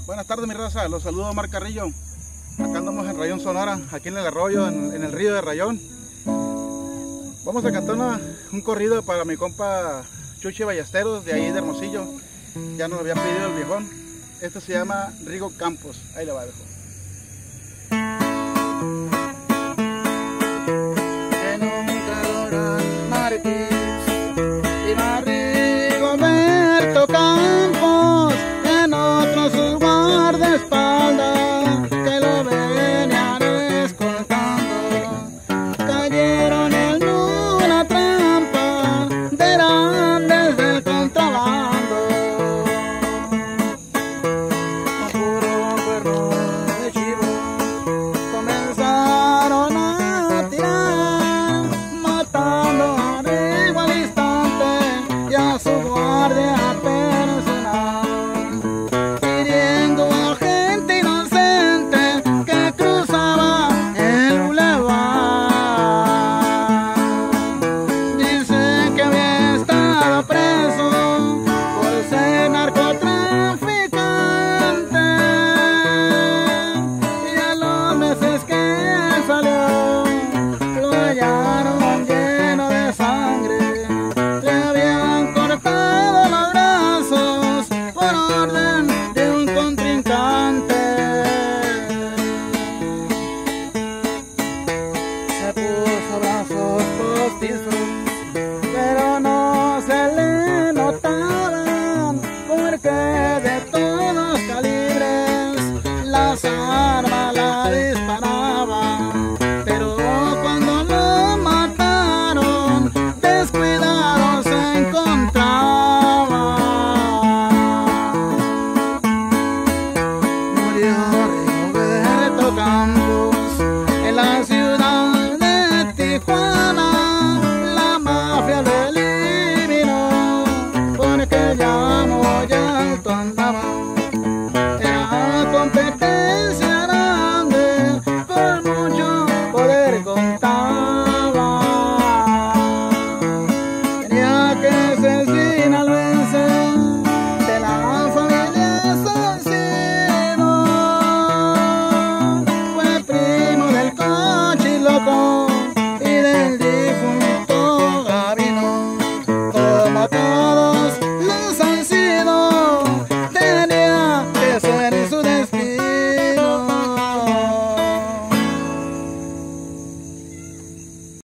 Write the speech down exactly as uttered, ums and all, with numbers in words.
Buenas tardes, mi raza, los saludo Omar Carrillo. Acá andamos en Rayón, Sonora, aquí en el arroyo, en, en el río de Rayón. Vamos a cantar una, un corrido para mi compa Chuchi Ballesteros, de ahí de Hermosillo. Ya nos lo había pedido el viejón. Este se llama Rigo Campos. Ahí le va, viejo.